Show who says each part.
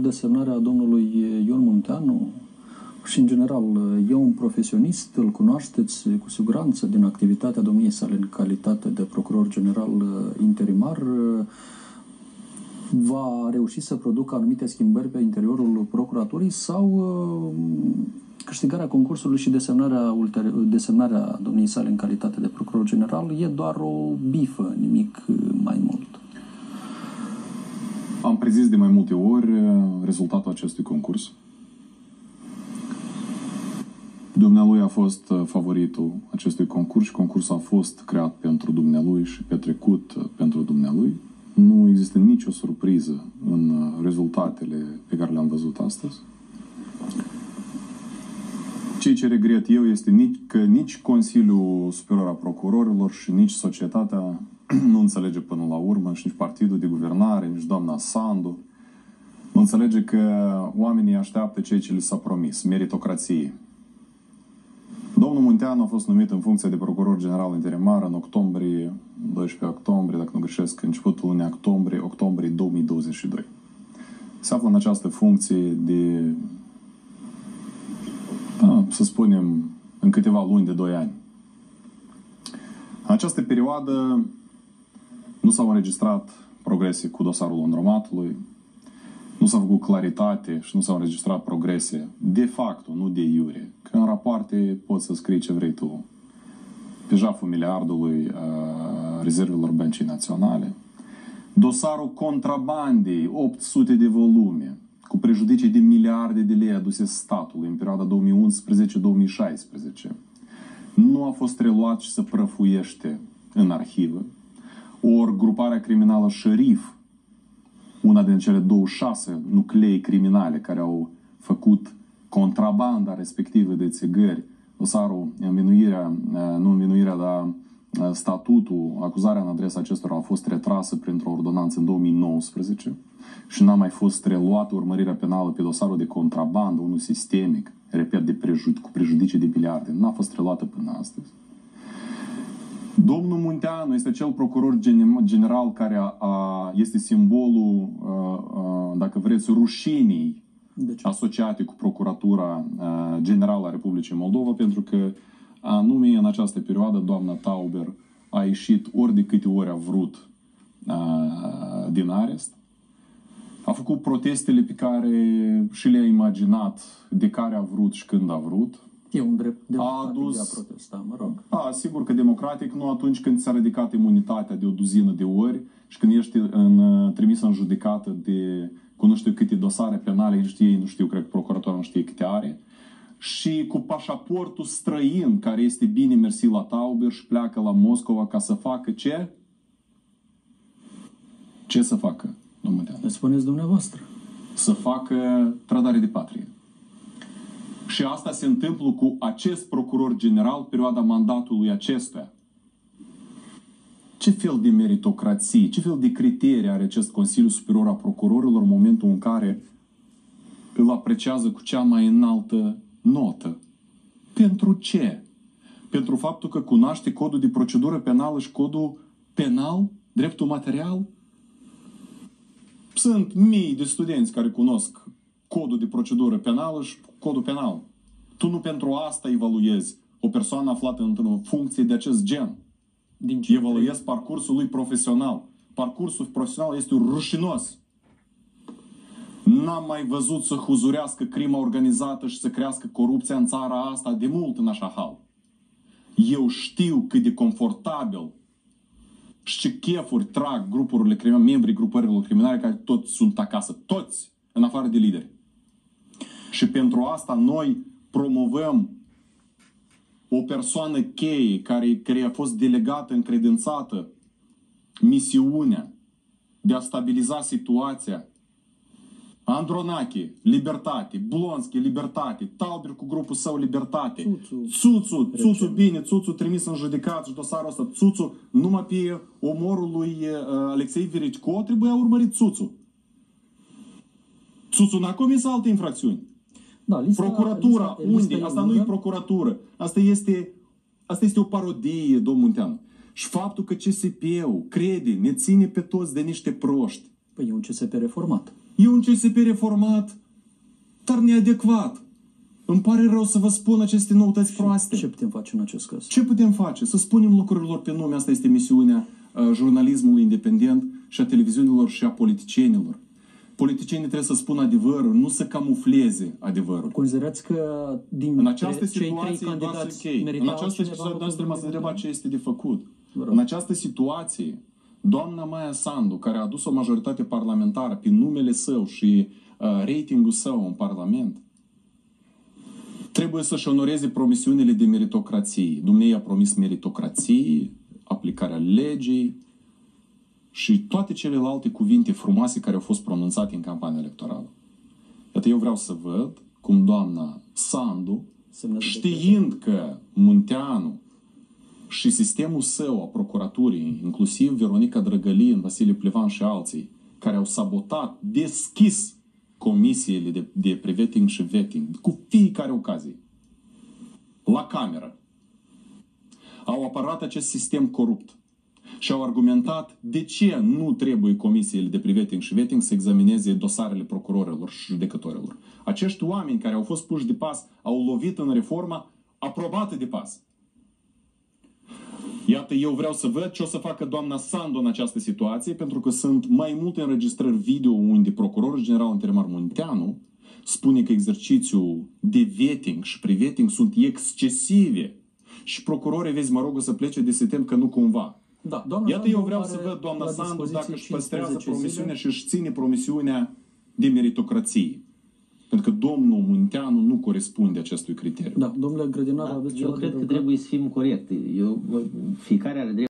Speaker 1: desemnarea domnului Ion Munteanu și, în general, e un profesionist, îl cunoașteți cu siguranță din activitatea domniei sale în calitate de procuror general interimar. Va reuși să producă anumite schimbări pe interiorul procuraturii sau câștigarea concursului și desemnarea domniei sale în calitate de procuror general e doar o bifă, nimic mai mult?
Speaker 2: Am prezis de mai multe ori rezultatul acestui concurs. Dumnealui a fost favoritul acestui concurs și concursul a fost creat pentru dumnealui și petrecut pentru dumnealui. Nu există nicio surpriză în rezultatele pe care le-am văzut astăzi. Ceea ce regret eu este că nici Consiliul Superior al Procurorilor și nici societatea nu înțelege până la urmă, și nici partidul de guvernare, nici doamna Sandu, nu înțelege că oamenii așteaptă ceea ce li s-a promis, meritocrație. Domnul Munteanu a fost numit în funcție de procuror general interimar în octombrie, 12 octombrie, dacă nu greșesc, începutul lunii octombrie 2022. Se află în această funcție de, să spunem, în câteva luni de 2 ani. În această perioadă nu s-au înregistrat progrese cu dosarul Laundromatului, nu s-a făcut claritate și nu s-au înregistrat progrese de facto, nu de iure. Că în rapoarte poți să scrii ce vrei tu. Pe jaful miliardului rezervelor Băncii Naționale. Dosarul contrabandei, 800 de volume, cu prejudicii de miliarde de lei aduse statului în perioada 2011-2016. Nu a fost reluat și se prăfuiește în arhivă. Ori gruparea criminală Șerif, una din cele 26 nuclee criminale care au făcut contrabanda respectivă de țigări, dosarul, dar statutul, acuzarea în adresa acestora a fost retrasă printr-o ordonanță în 2019 și n-a mai fost reluată urmărirea penală pe dosarul de contrabandă, unul sistemic, repet, cu prejudicii de miliarde. N-a fost reluată până astăzi. Domnul Munteanu este cel procuror general care este simbolul, dacă vreți, rușinii asociate cu Procuratura Generală a Republicii Moldova, pentru că anume în această perioadă doamna Tauber a ieșit ori de câte ori a vrut din arest, a făcut protestele pe care și le-a imaginat, de care a vrut și când a vrut.
Speaker 1: E un drept democratic de a protesta, mă rog.
Speaker 2: Sigur că democratic, nu atunci când ți-a ridicat imunitatea de o duzină de ori și când ești trimis în judecată cu nu știu câte dosare penale, nu știu, cred că procuratorul nu știe câte are, și cu pașaportul străin, care este bine mersi la Tauber și pleacă la Moscova ca să facă ce? Ce să facă, domnul Munteanu?
Speaker 1: Spuneți dumneavoastră.
Speaker 2: Să facă trădare de patrie. Și asta se întâmplă cu acest procuror general perioada mandatului acestuia. Ce fel de meritocrație, ce fel de criterii are acest Consiliu Superior al Procurorilor în momentul în care îl apreciază cu cea mai înaltă notă? Pentru ce? Pentru faptul că cunoaște codul de procedură penală și codul penal, dreptul material? Sunt mii de studenți care cunosc codul de procedură penală și codul penal. Tu nu pentru asta evaluezi o persoană aflată într-o funcție de acest gen. Evaluezi parcursul lui profesional. Parcursul profesional este rușinos. N-am mai văzut să huzurească crima organizată și să crească corupția în țara asta de mult în așa hal. Eu știu cât de confortabil și ce chefuri trag grupurile criminale, membrii grupărilor criminale care toți sunt acasă. Toți, în afară de lideri. Și pentru asta noi promovăm o persoană cheie care a fost delegată, încredințată misiunea de a stabiliza situația. Andronache, libertate. Blonski, libertate. Tauber cu grupul său, libertate. Țuțu, bine, Țuțu trimis în judecat și dosarul ăsta. Țuțu, numai pe omorul lui Alexei Veritco trebuia urmărit Țuțu. Țuțu n-a comis alte infracțiuni.
Speaker 1: Da,
Speaker 2: procuratura, unde? Asta nu e procuratură. Asta este o parodie, domnul Munteanu. Și faptul că CSP-ul crede, ne ține pe toți de niște proști.
Speaker 1: Păi e un CSP reformat.
Speaker 2: E un CSP reformat, dar neadecvat. Îmi pare rău să vă spun aceste noutăți proaste.
Speaker 1: Ce putem face în acest caz?
Speaker 2: Ce putem face? Să spunem lucrurilor pe nume. Asta este misiunea jurnalismului independent și a televiziunilor și a politicienilor. Politicienii trebuie să spună adevărul, nu să camufleze adevărul.
Speaker 1: Considerați că din
Speaker 2: în această
Speaker 1: cei trei
Speaker 2: situație,
Speaker 1: candidați
Speaker 2: în această situație trebuie să întreba ce este de făcut. În această situație, doamna Maia Sandu, care a adus o majoritate parlamentară pe numele său și ratingul său în Parlament, trebuie să-și onoreze promisiunile de meritocrație. Dumnezeu a promis meritocrație, aplicarea legii și toate celelalte cuvinte frumoase care au fost pronunțate în campania electorală. Iată, eu vreau să văd cum doamna Sandu, știind că Munteanu și sistemul său a procuraturii, inclusiv Veronica Drăgălin, Vasile Plivan și alții, care au sabotat deschis comisiile de pre-vetting și vetting, cu fiecare ocazie, la cameră, au apărat acest sistem corupt și au argumentat de ce nu trebuie comisiile de pre-vetting și vetting să examineze dosarele procurorilor și judecătorilor. Acești oameni care au fost puși de pas au lovit în reforma aprobată de pas. Iată, eu vreau să văd ce o să facă doamna Sandu în această situație, pentru că sunt mai multe înregistrări video unde procurorul general interimar Munteanu spune că exercițiul de vetting și pre-vetting sunt excesive și procurorii, vezi, mă rog, să plece de se tem că nu cumva.
Speaker 1: Da,
Speaker 2: iată, eu vreau să văd doamna Sandu dacă își păstrează promisiunea și își ține promisiunea de meritocrație. Pentru că domnul Munteanu nu corespunde acestui criteriu.
Speaker 1: Da, domnule Grădinar, aveți
Speaker 3: eu cred că trebuie să fim corecti. Fiecare are